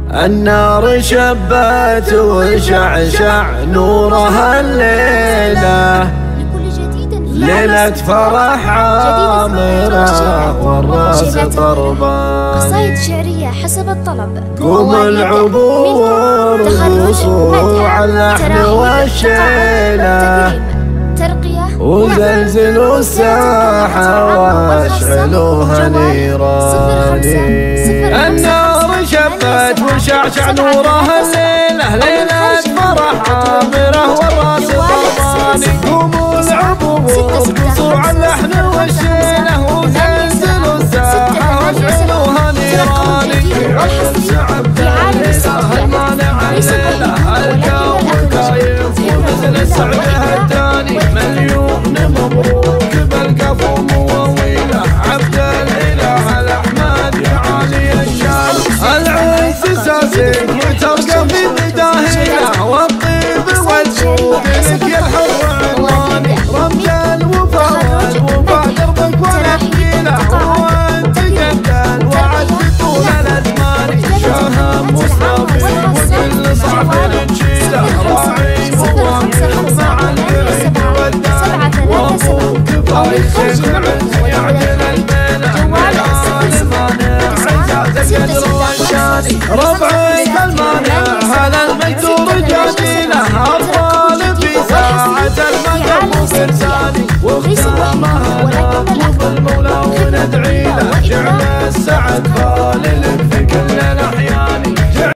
النار شبت وشعشع نورها الليلة، ليلة فرح عامرة والراس طربان. قصايد شعرية حسب الطلب. قوم العبور وصوع اللحن والشيلة، وزلزلوا الساحة واشعلوها نيراني. النار شبت وشعشع نورها الليلة، ليلة فرح عامرة والراس طرباني. قوموا العبور وصوع اللحن والشيلة، وزلزلوا الساحة واشعلوها نيراني. عبد الليلة المانع الليلة، الكون كايف ومثل السعده الثاني. مليون مبروك بالقفو مواويله، عبد الاله الاحمد يا عالي الشان. العز ساسك وترقى في بداهيله، والطيب والجود لك يا الحر عنواني. رمز الوفا والوفا دربك ونحكيله، وانت قد الوعد بطول الازمان. شاهم مصطفي وكل صعب نشيله، راعي مواقف مع القريب والدار. وابوك فارس